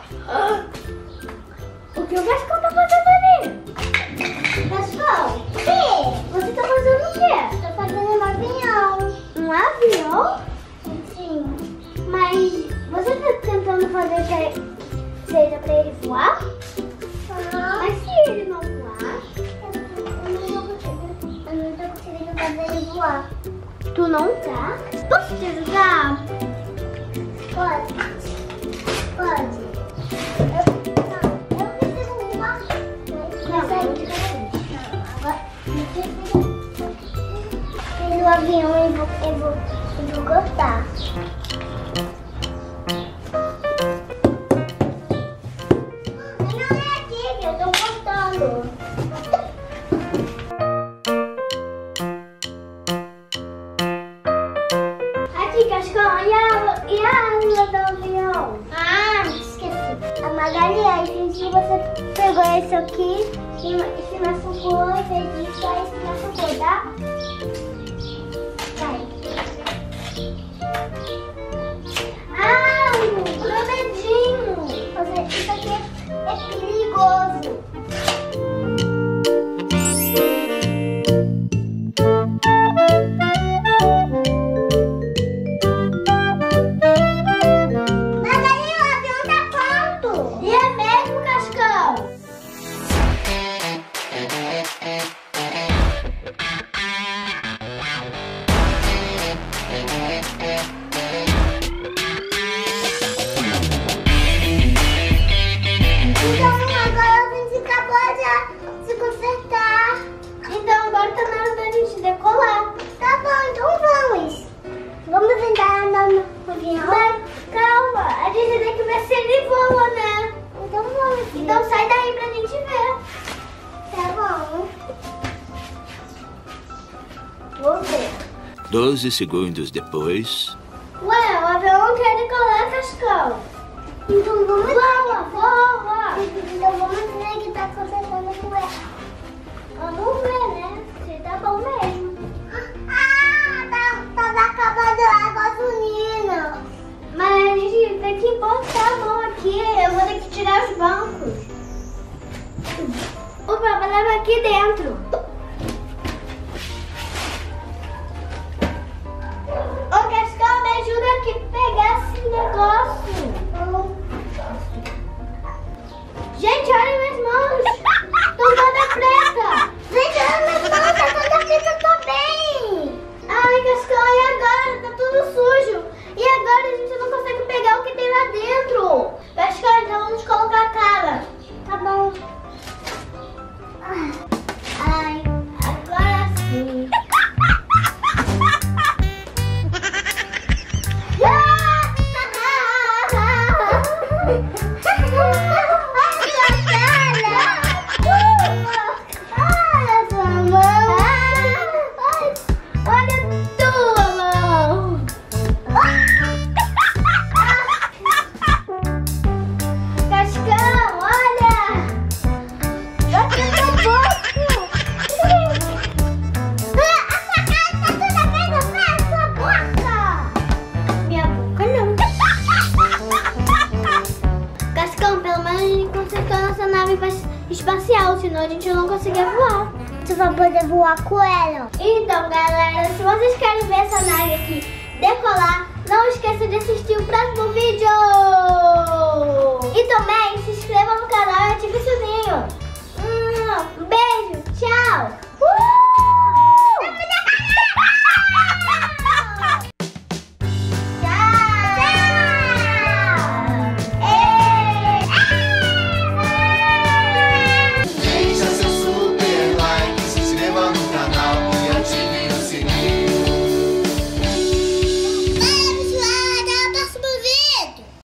O que o Cascão tá fazendo ali? Cascão, o quê? Você tá fazendo o quê? Tô fazendo um avião. Um avião? Sim. Mas você tá tentando fazer que seja pra ele voar? Mas se ele não voar, eu não tô conseguindo fazer ele voar. Tu não tá? Posso te ajudar? Pode. Pode. Eu preciso voar. Fiz o avião e vou gostar. Aqui, Cascão, e a asa do avião? Ah, esqueci. A Magali, a gente, você pegou esse aqui e se machucou e fez isso, aí se machucou, tá? Vai. Ah, meu dedinho. Isso aqui é perigoso. Vamos tentar andar no avião? Mas calma, a gente tem que ver se ele voa, né? Então vamos. Então sai daí pra gente ver. Tá bom. Vou ver. 12 segundos depois. Ué, o avião não quer decolar, Cascão. Então vamos voa, voa. Então vamos ver o que tá acontecendo com ele. Vamos ver, né? Se tá bom mesmo. Tava acabando a gasolina. Mas a gente tem que botar a mão aqui. Eu vou ter que tirar os bancos. O papai leva aqui dentro. Ô, Cascão, me ajuda aqui a pegar esse negócio. Gente, olha minhas mãos. Estão toda preta. Gente, olha minhas mãos. Tá toda preta também. Ai, Cascão, e agora? Tá tudo sujo. E agora a gente não consegue pegar o que tem lá dentro. Cascão, então vamos colocar a cara. Tá bom. Ai, agora sim. Espacial, senão a gente não conseguia voar. Você vai poder voar com ela. Então, galera, se vocês querem ver essa nave aqui decolar,